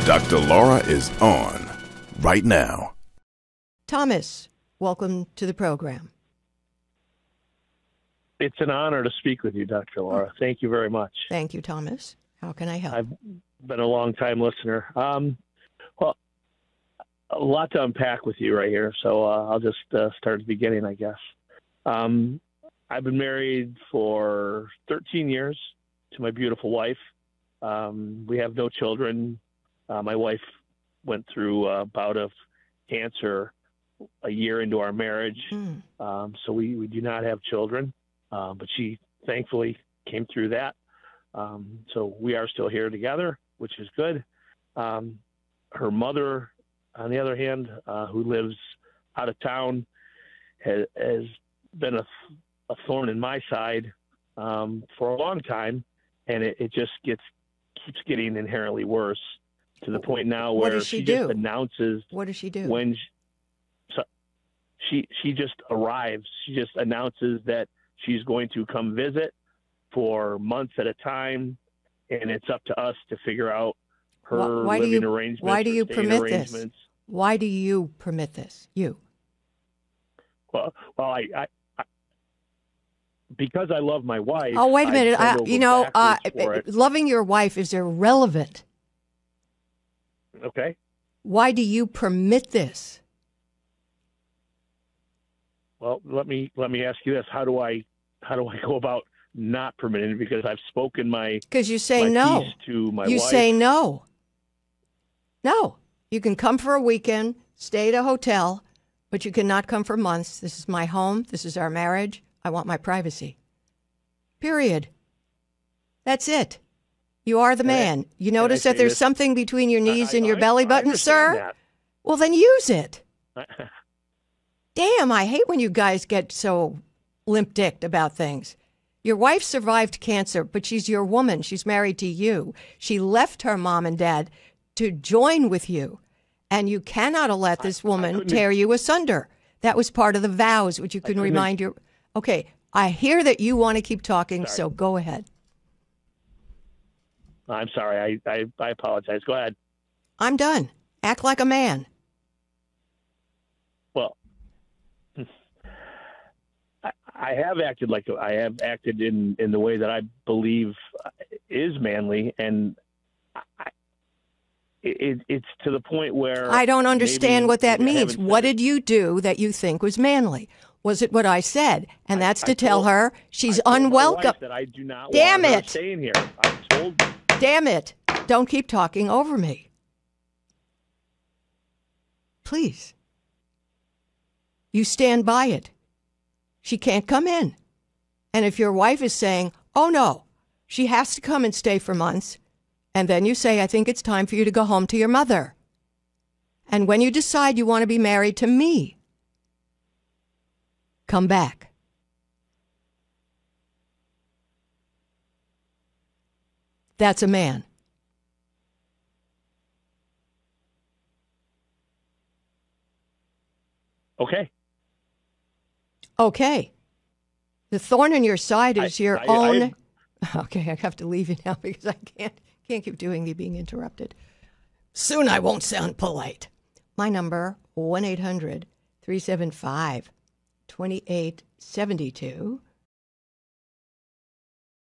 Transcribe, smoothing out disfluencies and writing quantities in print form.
Dr. Laura is on right now. Thomas, welcome to the program. It's an honor to speak with you, Dr. Laura. Thank you very much. Thank you, Thomas. How can I help? I've been a long-time listener. Well, a lot to unpack with you right here, so I'll just start at the beginning, I guess. I've been married for 13 years to my beautiful wife. We have no children. My wife went through a bout of cancer a year into our marriage, so we do not have children, but she thankfully came through that. So we are still here together, which is good. Her mother, on the other hand, who lives out of town, has been a thorn in my side for a long time, and it just keeps getting inherently worse to the point now where she just announces. What does she do? When she just arrives, she just announces that she's going to come visit for months at a time, and it's up to us to figure out her living arrangements. Why do you permit this? Why do you permit this? You? Well, I because I love my wife. Oh, wait a minute. Loving your wife is irrelevant. Okay. Why do you permit this? Well, let me ask you this: How do I go about not permitting it? Because I've spoken because you say no piece to my you wife. say no. No, you can come for a weekend, stay at a hotel, but you cannot come for months. This is my home. This is our marriage. I want my privacy. Period. That's it. You are the man. You notice that there's something between your knees and your belly button, sir? That. Well, then use it. Damn, I hate when you guys get so limp-dicked about things. Your wife survived cancer, but she's your woman. She's married to you. She left her mom and dad to join with you, and you cannot let this woman tear you asunder. That was part of the vows, which you can remind your... Okay, I hear that you want to keep talking, so go ahead. I'm sorry. I apologize. Go ahead. I'm done. Act like a man. Well, I have acted in the way that I believe is manly, and it's to the point where I don't understand what that means. What did you do that you think was manly? Was it what I said? And that's to tell her she's unwelcome. That I do not Damn want her it! staying here. I told. Damn it! Don't keep talking over me. Please. You stand by it. She can't come in. And if your wife is saying, oh no, she has to come and stay for months, and then you say, I think it's time for you to go home to your mother. And when you decide you want to be married to me, come back. That's a man. Okay. Okay. The thorn in your side is your own. Okay, I have to leave you now because I can't keep doing the being interrupted. Soon I won't sound polite. My number, 1-800-375-2872.